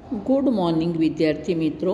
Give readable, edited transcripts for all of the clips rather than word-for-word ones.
Good morning વિદ્યાર્થી મિત્રો.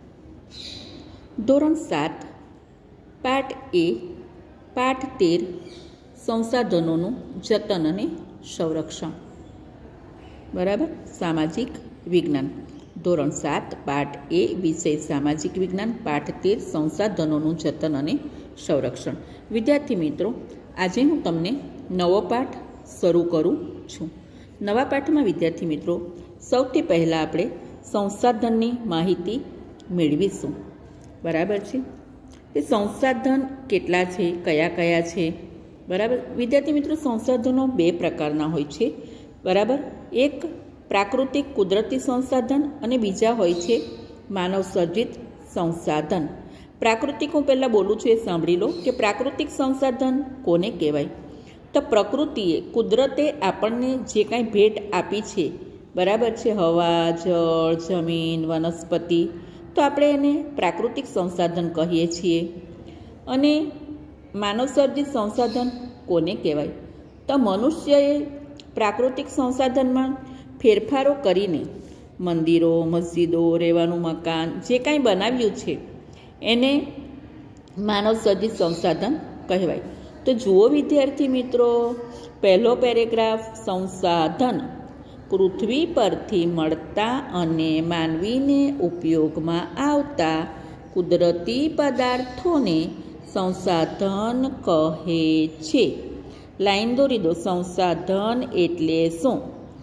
ધોરણ 7 પાઠ એ પાઠ 13 સંસાધનોનું જતન અને સંરક્ષણ. બરાબર. સામાજિક વિજ્ઞાન. ધોરણ 7 પાઠ એ વિષય સામાજિક વિજ્ઞાન, પાઠ 13 સંસાધનોનું જતન અને સંરક્ષણ. વિદ્યાર્થી મિત્રો, આજે હું તમને નવો પાઠ શરૂ કરું છું. નવા પાઠમાં વિદ્યાર્થી મિત્રો સૌથી પહેલાં આપણે સંસાધનની માહિતી મેળવીશું. બરાબર છે. એ સંસાધન કેટલા છે, કયા કયા છે? બરાબર. વિદ્યાર્થી મિત્રો, સંસાધનો બે પ્રકારના હોય છે. બરાબર. એક પ્રાકૃતિક કુદરતી સંસાધન અને બીજા હોય છે માનવ સર્જિત સંસાધન. પ્રાકૃતિક હું પહેલાં બોલું છું, એ સાંભળી લો કે પ્રાકૃતિક સંસાધન કોને કહેવાય. તો પ્રકૃતિએ, કુદરતે આપણને જે કાંઈ ભેટ આપી છે, બરાબર છે, હવા, જળ, જમીન, વનસ્પતિ, તો આપણે એને પ્રાકૃતિક સંસાધન કહીએ છીએ. અને માનવ સર્જિત સંસાધન કોને કહેવાય? તો મનુષ્યએ પ્રાકૃતિક સંસાધનમાં ફેરફારો કરીને મંદિરો, મસ્જિદો, રહેવાનું મકાન જે કાંઈ બનાવ્યું છે એને માનવ સર્જિત સંસાધન કહેવાય. તો જુઓ વિદ્યાર્થી મિત્રો, પહેલો પેરેગ્રાફ, સંસાધન પૃથ્વી પરથી મળતા અને માનવીને ઉપયોગમાં આવતા કુદરતી પદાર્થોને સંસાધન કહે છે. લાઈન દોરી દો. સંસાધન એટલે શું?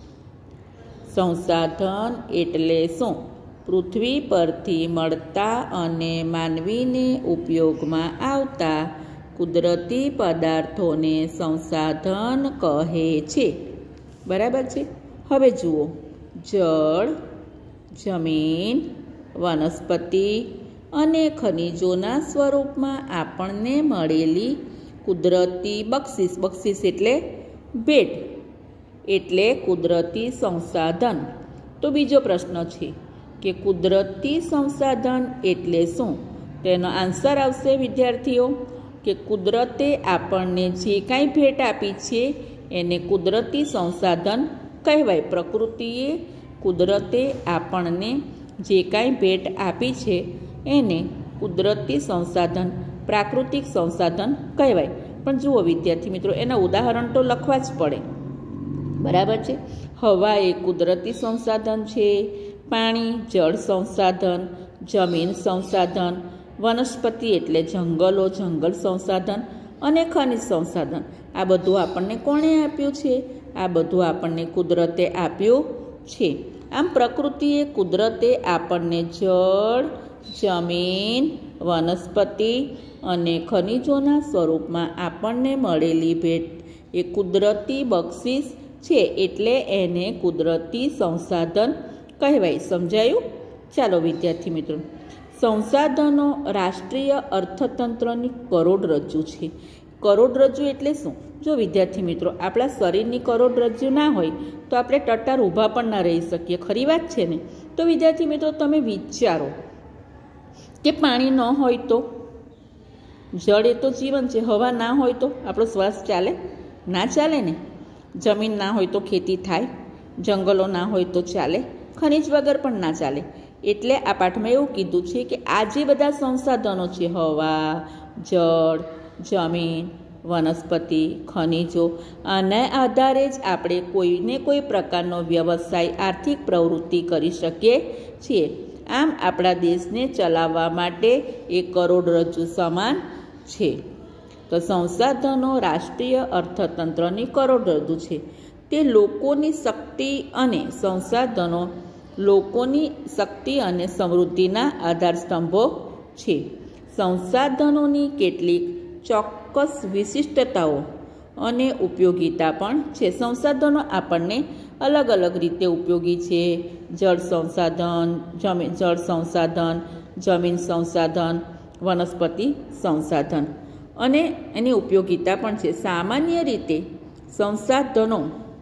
સંસાધન એટલે શું? પૃથ્વી પરથી મળતા અને માનવીને ઉપયોગમાં આવતા કુદરતી પદાર્થોને સંસાધન કહે છે. બરાબર છે. હવે જુઓ, જળ, જમીન, વનસ્પતિ અને ખનિજોના સ્વરૂપમાં આપણને મળેલી કુદરતી બક્ષિસ, બક્ષિસ એટલે ભેટ, એટલે કુદરતી સંસાધન. તો બીજો પ્રશ્ન છે કે કુદરતી સંસાધન એટલે શું? તેનો આન્સર આવશે વિદ્યાર્થીઓ કે કુદરતે આપણને જે કાંઈ ભેટ આપી છે એને કુદરતી સંસાધન કહેવાય. પ્રકૃતિએ, કુદરતે આપણને જે કાંઈ ભેટ આપી છે એને કુદરતી સંસાધન, પ્રાકૃતિક સંસાધન કહેવાય. પણ જુઓ વિદ્યાર્થી મિત્રો, એના ઉદાહરણ તો લખવા જ પડે. બરાબર છે. હવા એ કુદરતી સંસાધન છે, પાણી જળ સંસાધન, જમીન સંસાધન, વનસ્પતિ એટલે જંગલો, જંગલ સંસાધન, અને ખનિજ સંસાધન. આ બધું આપણને કોણે આપ્યું છે? આ બધું આપણને કુદરતે આપ્યું છે. આમ પ્રકૃતિએ, કુદરતે આપણને જળ, જમીન, વનસ્પતિ અને ખનિજોના સ્વરૂપમાં આપણને મળેલી ભેટ એ કુદરતી બક્ષિસ છે, એટલે એને કુદરતી સંસાધન કહેવાય. સમજાયું? ચાલો વિદ્યાર્થી મિત્રો, સંસાધનો રાષ્ટ્રીય અર્થતંત્રની કરોડરજ્જુ છે. કરોડરજ્જુ એટલે શું? જો વિદ્યાર્થી મિત્રો, આપણા શરીરની કરોડરજ્જુ ના હોય તો આપણે ટટ્ટાર ઊભા પણ ના રહી શકીએ. ખરી વાત છે ને? તો વિદ્યાર્થી મિત્રો, તમે વિચારો કે પાણી ન હોય તો? જળ એ તો જીવન છે. હવા ના હોય તો આપણો શ્વાસ ચાલે? ના ચાલે ને. જમીન ના હોય તો ખેતી થાય? જંગલો ના હોય તો ચાલે? ખનિજ વગર પણ ના ચાલે. એટલે આ પાઠમાં એવું કીધું છે કે આ જે બધા સંસાધનો છે, હવા, જળ, જમીન, વનસ્પતિ, ખનિજો, આના આધારે જ આપણે કોઈને કોઈ પ્રકારનો વ્યવસાય, આર્થિક પ્રવૃત્તિ કરી શકીએ છીએ. આમ આપણા દેશને ચલાવવા માટે એ કરોડરજ્જુ સમાન છે. તો સંસાધનો રાષ્ટ્રીય અર્થતંત્રની કરોડરજ્જુ છે. તે લોકોની શક્તિ અને સંસાધનો લોકોની શક્તિ અને સમૃદ્ધિના આધારસ્તંભો છે. સંસાધનોની કેટલીક ચોક્કસ વિશિષ્ટતાઓ અને ઉપયોગિતા પણ છે. સંસાધનો આપણને અલગ અલગ રીતે ઉપયોગી છે. જળ સંસાધન, જમીન સંસાધન, વનસ્પતિ સંસાધન, અને એની ઉપયોગિતા પણ છે. સામાન્ય રીતે સંસાધનો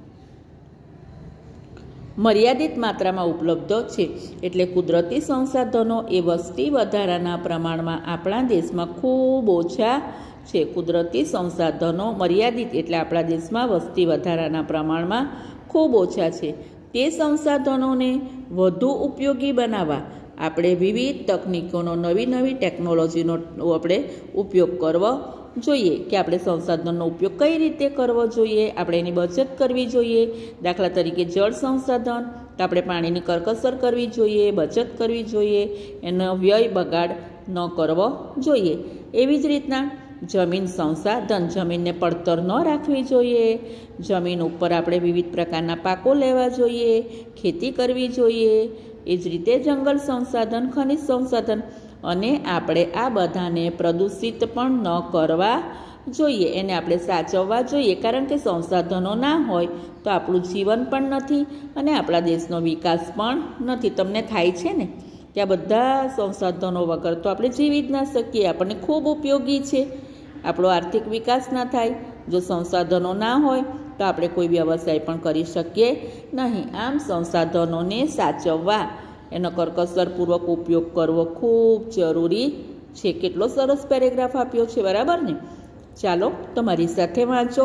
મર્યાદિત માત્રામાં ઉપલબ્ધ છે. એટલે કુદરતી સંસાધનો એ વસ્તી વધારાના પ્રમાણમાં આપણા દેશમાં ખૂબ ઓછા છે. કુદરતી સંસાધનો મર્યાદિત એટલે આપણા દેશમાં વસ્તી વધારાના પ્રમાણમાં ખૂબ ઓછા છે. તે સંસાધનોને વધુ ઉપયોગી બનાવવા આપણે વિવિધ તકનીકોનો, નવી નવી ટેકનોલોજીનો આપણે ઉપયોગ કરવો જોઈએ કે આપણે સંસાધનોનો ઉપયોગ કઈ રીતે કરવો જોઈએ, આપણે એની બચત કરવી જોઈએ. દાખલા તરીકે જળ સંસાધન તો આપણે પાણીની કરકસર કરવી જોઈએ, બચત કરવી જોઈએ, એનો વ્યય બગાડ ન કરવો જોઈએ. એવી જ રીતના જમીન સંસાધન, જમીનને પડતર ન રાખવી જોઈએ. જમીન ઉપર આપણે વિવિધ પ્રકારના પાકો લેવા જોઈએ, ખેતી કરવી જોઈએ. એ જ રીતે જંગલ સંસાધન, ખનિજ સંસાધન, અને આપણે આ બધાને પ્રદૂષિત પણ ન કરવા જોઈએ, એને આપણે સાચવવા જોઈએ. કારણ કે સંસાધનો ના હોય તો આપણું જીવન પણ નથી અને આપણા દેશનો વિકાસ પણ નથી. તમને થાય છે ને કે આ બધા સંસાધનો વગર તો આપણે જીવી જ ના શકીએ, આપણને ખૂબ ઉપયોગી છે. આપણો આર્થિક વિકાસ ના થાય જો સંસાધનો ના હોય તો આપણે કોઈ વ્યવસાય પણ કરી શકીએ નહીં. આમ સંસાધનોને સાચવવા, એનો કરકસરપૂર્વક ઉપયોગ કરવો ખૂબ જરૂરી છે. કેટલો સરસ પેરેગ્રાફ આપ્યો છે, બરાબર ને? ચાલો તમારી સાથે વાંચો.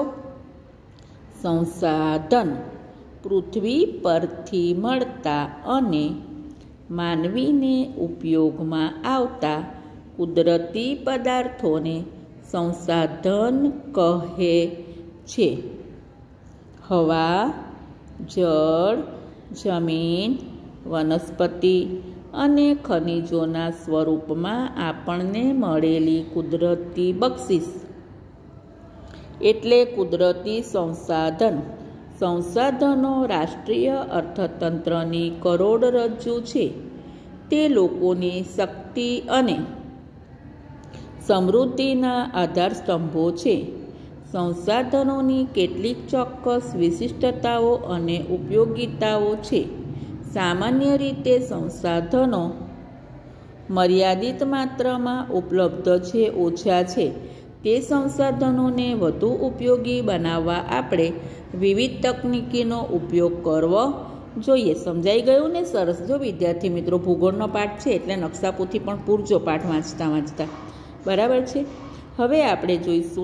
સંસાધન પૃથ્વી પરથી મળતા અને માનવીને ઉપયોગમાં આવતા કુદરતી પદાર્થોને સંસાધન કહે છે. હવા, જળ, જમીન, વનસ્પતિ અને ખનિજોના સ્વરૂપમાં આપણને મળેલી કુદરતી બક્ષિસ એટલે કુદરતી સંસાધન. સંસાધનો રાષ્ટ્રીય અર્થતંત્રની કરોડરજ્જુ છે. તે લોકોની શક્તિ અને સમૃદ્ધિના આધારસ્તંભો છે. સંસાધનોની કેટલીક ચોક્કસ વિશિષ્ટતાઓ અને ઉપયોગિતાઓ છે. સામાન્ય રીતે સંસાધનો મર્યાદિત માત્રામાં ઉપલબ્ધ છે, ઓછા છે. તે સંસાધનોને વધુ ઉપયોગી બનાવવા આપણે વિવિધ તકનીકીનો ઉપયોગ કરવો જોઈએ. સમજાઈ ગયું ને? સરસ. જો વિદ્યાર્થી મિત્રો, ભૂગોળનો પાઠ છે એટલે નકશાપોથી પણ પૂરજો પાઠ વાંચતા વાંચતા, બરાબર છે? હવે આપણે જોઈશું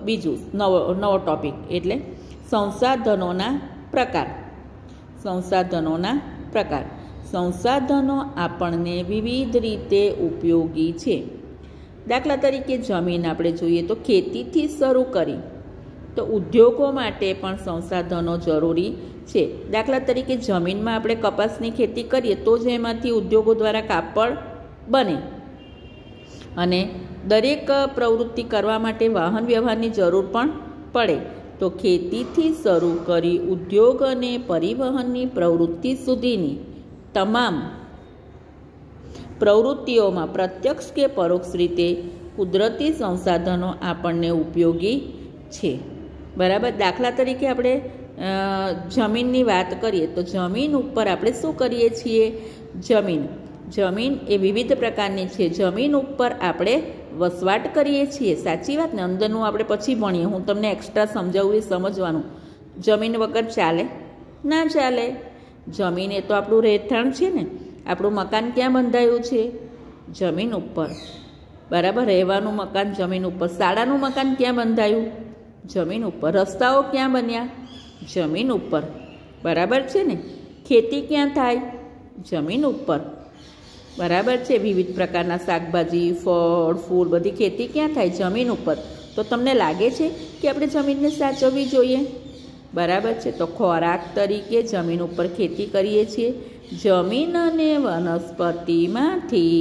નવો ટોપિક એટલે સંસાધનોના પ્રકાર. સંસાધનોના પ્રકાર. સંસાધનો આપણને વિવિધ રીતે ઉપયોગી છે. દાખલા તરીકે જમીન આપણે જોઈએ તો ખેતીથી શરૂ કરી તો ઉદ્યોગો માટે પણ સંસાધનો જરૂરી છે. દાખલા તરીકે જમીનમાં આપણે કપાસની ખેતી કરીએ તો જ એમાંથી ઉદ્યોગો દ્વારા કાપડ બને. અને દરેક પ્રવૃત્તિ કરવા માટે વાહન વ્યવહારની જરૂર પણ પડે. તો ખેતીથી શરૂ કરી ઉદ્યોગ અને પરિવહનની પ્રવૃત્તિ સુધીની તમામ પ્રવૃત્તિઓમાં પ્રત્યક્ષ કે પરોક્ષ રીતે કુદરતી સંસાધનો આપણને ઉપયોગી છે, બરાબર? દાખલા તરીકે આપણે જમીનની વાત કરીએ તો જમીન ઉપર આપણે શું કરીએ છીએ? જમીન એ વિવિધ પ્રકારની છે. જમીન ઉપર આપણે વસવાટ કરીએ છીએ, સાચી વાત ને? અંદરનું આપણે પછી ભણીએ, હું તમને એક્સ્ટ્રા સમજાવું, એ સમજવાનું. જમીન વગર ચાલે? ના ચાલે. જમીન એ તો આપણું રહેઠાણ છે ને. આપણું મકાન ક્યાં બંધાયું છે? જમીન ઉપર, બરાબર? રહેવાનું મકાન જમીન ઉપર. શાળાનું મકાન ક્યાં બંધાયું? જમીન ઉપર. રસ્તાઓ ક્યાં બન્યા? જમીન ઉપર, બરાબર છે ને? ખેતી ક્યાં થાય? જમીન ઉપર, બરાબર છે? વિવિધ પ્રકારના શાકભાજી, ફળ, ફૂલ, બધી ખેતી ક્યાં થાય? જમીન ઉપર. તો તમને લાગે છે કે આપણે જમીનને સાચવવી જોઈએ? બરાબર છે? તો ખોરાક તરીકે જમીન ઉપર ખેતી કરીએ છીએ. જમીન અને વનસ્પતિમાંથી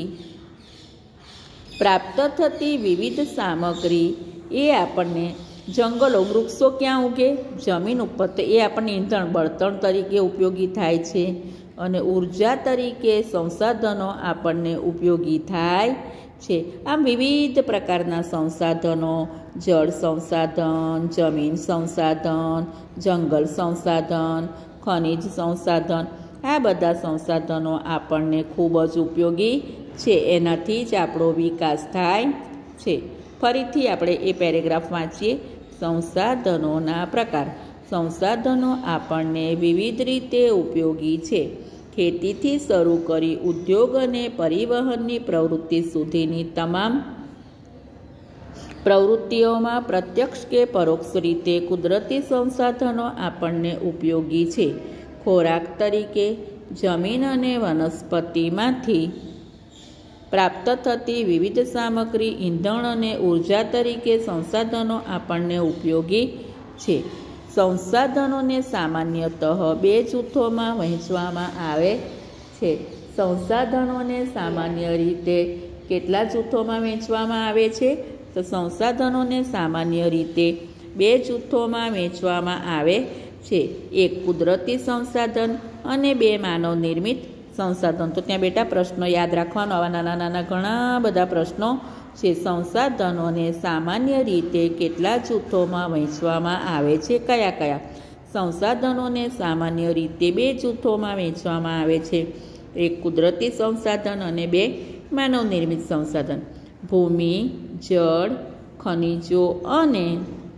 પ્રાપ્ત થતી વિવિધ સામગ્રી એ આપણને, જંગલો, વૃક્ષો ક્યાં ઉગે? જમીન ઉપર. તો એ આપણને ઈંધણ, બળતણ તરીકે ઉપયોગી થાય છે. અને ઉર્જા તરીકે સંસાધનો આપણને ઉપયોગી થાય છે. આમ વિવિધ પ્રકારના સંસાધનો, જળ સંસાધન, જમીન સંસાધન, જંગલ સંસાધન, ખનિજ સંસાધન, આ બધા સંસાધનો આપણને ખૂબ જ ઉપયોગી છે. એનાથી જ આપણો વિકાસ થાય છે. ફરીથી આપણે એ પેરેગ્રાફ વાંચીએ. સંસાધનોના પ્રકાર. સંસાધનો આપણને વિવિધ રીતે ઉપયોગી છે. ખેતીથી શરૂ કરી ઉદ્યોગ અને પરિવહનની પ્રવૃત્તિ સુધીની તમામ પ્રવૃત્તિઓમાં પ્રત્યક્ષ કે પરોક્ષ રીતે કુદરતી સંસાધનો આપણને ઉપયોગી છે. ખોરાક તરીકે જમીન અને વનસ્પતિમાંથી પ્રાપ્ત થતી વિવિધ સામગ્રી, ઈંધણ અને ઉર્જા તરીકે સંસાધનો આપણને ઉપયોગી છે. સંસાધનોને સામાન્યતઃ બે જૂથોમાં વહેંચવામાં આવે છે. સંસાધનોને સામાન્ય રીતે કેટલા જૂથોમાં વહેંચવામાં આવે છે? તો સંસાધનોને સામાન્ય રીતે બે જૂથોમાં વહેંચવામાં આવે છે. એક કુદરતી સંસાધન અને બે માનવ નિર્મિત સંસાધન. તો ત્યાં બેટા પ્રશ્નો યાદ રાખવાનો, આવા નાના નાના ઘણા બધા પ્રશ્નો છે. સંસાધનોને સામાન્ય રીતે કેટલા જૂથોમાં વહેંચવામાં આવે છે? કયા કયા? સંસાધનોને સામાન્ય રીતે બે જૂથોમાં વહેંચવામાં આવે છે. એક કુદરતી સંસાધન અને બે માનવ નિર્મિત સંસાધન. ભૂમિ, જળ, ખનિજો અને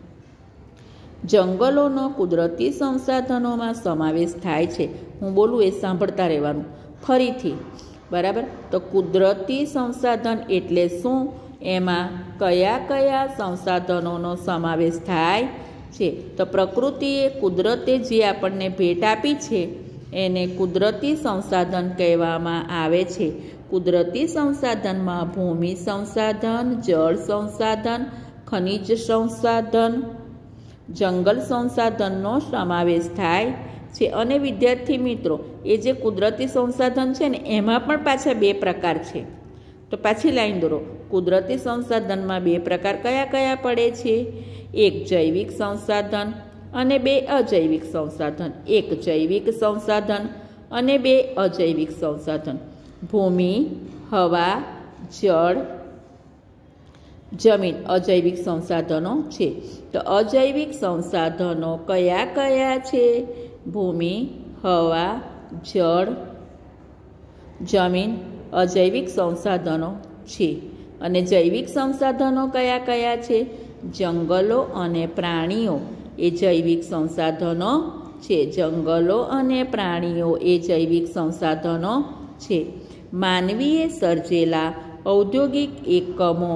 જંગલોનો કુદરતી સંસાધનોમાં સમાવેશ થાય છે. હું બોલું એ સાંભળતા રહેવાનું ફરીથી, બરાબર? તો કુદરતી સંસાધન એટલે શું? એમાં કયા કયા સંસાધનોનો સમાવેશ થાય છે? તો પ્રકૃતિએ, કુદરતે જે આપણને ભેટ આપી છે એને કુદરતી સંસાધન કહેવામાં આવે છે. કુદરતી સંસાધનમાં ભૂમિ સંસાધન, જળ સંસાધન, ખનિજ સંસાધન, જંગલ સંસાધનનો સમાવેશ થાય છે. અને વિદ્યાર્થી મિત્રો, એ જે કુદરતી સંસાધન છે ને એમાં પણ પાછા બે પ્રકાર છે. તો પાછી લાઈન દોરો. કુદરતી સંસાધનમાં બે પ્રકાર કયા કયા પડે છે? એક જૈવિક સંસાધન અને બે અજૈવિક સંસાધન. એક જૈવિક સંસાધન અને બે અજૈવિક સંસાધન. ભૂમિ, હવા, જળ, જમીન અજૈવિક સંસાધનો છે. તો અજૈવિક સંસાધનો કયા કયા છે? ભૂમિ, હવા, જળ, જમીન અજૈવિક સંસાધનો છે. અને જૈવિક સંસાધનો કયા કયા છે? જંગલો અને પ્રાણીઓ એ જૈવિક સંસાધનો છે. જંગલો અને પ્રાણીઓ એ જૈવિક સંસાધનો છે. માનવીએ સર્જેલા ઔદ્યોગિક એકમો,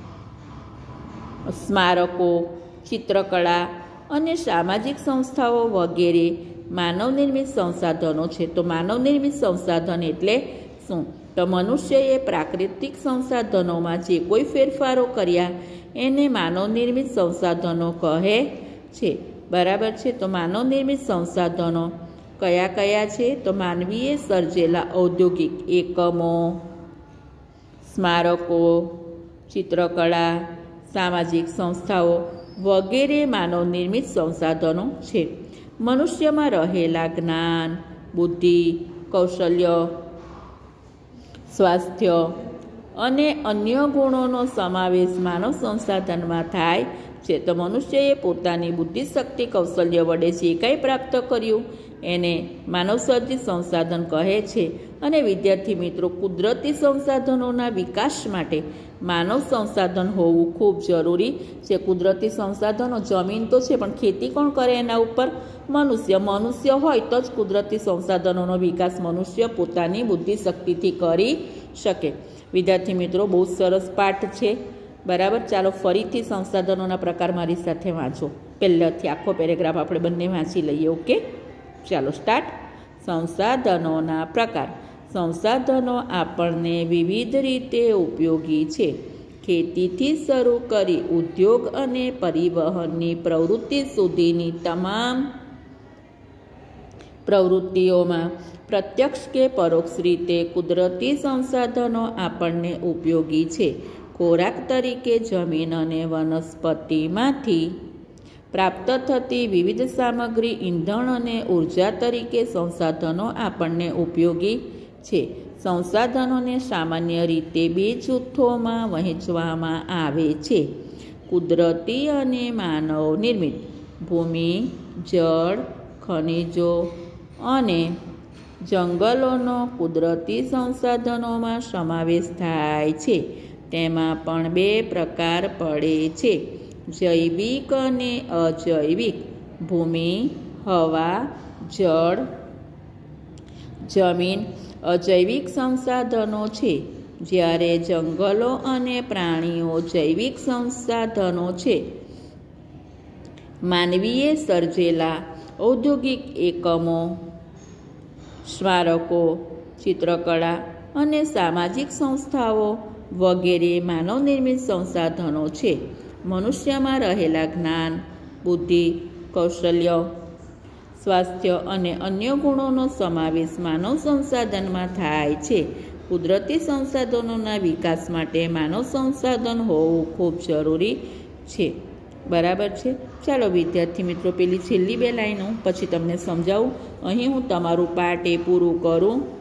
સ્મારકો, ચિત્રકળા અને સામાજિક સંસ્થાઓ વગેરે માનવ નિર્મિત સંસાધનો છે. તો માનવ નિર્મિત સંસાધન એટલે શું? તો મનુષ્યએ પ્રાકૃતિક સંસાધનોમાં જે કોઈ ફેરફારો કર્યા એને માનવ નિર્મિત સંસાધનો કહે છે. બરાબર છે? તો માનવ નિર્મિત સંસાધનો કયા કયા છે? તો માનવીએ સર્જેલા ઔદ્યોગિક એકમો, સ્મારકો, ચિત્રકળા, સામાજિક સંસ્થાઓ વગેરે માનવ નિર્મિત સંસાધનો છે. મનુષ્યમાં રહેલા જ્ઞાન, બુદ્ધિ, કૌશલ્ય, સ્વાસ્થ્ય અને અન્ય ગુણોનો સમાવેશ માનવ સંસાધનમાં થાય છે. તો મનુષ્યએ પોતાની બુદ્ધિશક્તિ, કૌશલ્ય વડે જે કંઈ પ્રાપ્ત કર્યું એને માનવસર્જિત સંસાધન કહે છે. અને વિદ્યાર્થી મિત્રો, કુદરતી સંસાધનોના વિકાસ માટે માનવ સંસાધન હોવું ખૂબ જરૂરી છે. કુદરતી સંસાધનો, જમીન તો છે પણ ખેતી કોણ કરે એના ઉપર? મનુષ્ય. મનુષ્ય હોય તો જ કુદરતી સંસાધનોનો વિકાસ મનુષ્ય પોતાની બુદ્ધિશક્તિથી કરી શકે. વિદ્યાર્થી મિત્રો, બહુ સરસ પાઠ છે. બરાબર? ચાલો ફરીથી સંસાધનોના પ્રકાર મારી સાથે વાંચો. પહેલાથી આખો પેરેગ્રાફ આપણે બંને વાંચી લઈએ. ઓકે, ચાલો સ્ટાર્ટ. સંસાધનોના પ્રકાર. સંસાધનો આપણને વિવિધ રીતે ઉપયોગી છે. ખેતીથી શરૂ કરી ઉદ્યોગ અને પરિવહનની પ્રવૃત્તિ સુધીની તમામ પ્રવૃત્તિઓમાં પ્રત્યક્ષ કે પરોક્ષ રીતે કુદરતી સંસાધનો આપણને ઉપયોગી છે. ખોરાક તરીકે જમીન અને વનસ્પતિમાંથી પ્રાપ્ત થતી વિવિધ સામગ્રી, ઈંધણ અને ઉર્જા તરીકે સંસાધનો આપણને ઉપયોગી છે. સંસાધનોને સામાન્ય રીતે બે જૂથોમાં વહેંચવામાં આવે છે: કુદરતી અને માનવ નિર્મિત. ભૂમિ, જળ, ખનિજો અને જંગલોનો કુદરતી સંસાધનોમાં સમાવેશ થાય છે. તેમાં પણ બે પ્રકાર પડે છે: જૈવિક અને અજૈવિક. ભૂમિ, હવા, જળ, જમીન અજૈવિક સંસાધનો છે, જ્યારે જંગલો અને પ્રાણીઓ જૈવિક સંસાધનો છે. માનવીએ સર્જેલા ઔદ્યોગિક એકમો, સ્મારકો, ચિત્રકળા અને સામાજિક સંસ્થાઓ વગેરે માનવ નિર્મિત સંસાધનો છે. મનુષ્યમાં રહેલા જ્ઞાન, બુદ્ધિ, કૌશલ્ય, સ્વાસ્થ્ય અને અન્ય ગુણોનો સમાવેશ માનવ સંસાધનમાં થાય છે. કુદરતી સંસાધનોના વિકાસ માટે માનવ સંસાધન હોવું ખૂબ જરૂરી છે. બરાબર છે. ચાલો વિદ્યાર્થી મિત્રો, પેલી છેલ્લી બે લાઈનો પછી તમને સમજાવું. અહીં હું તમારું પાર્ટ એ પૂરું કરું.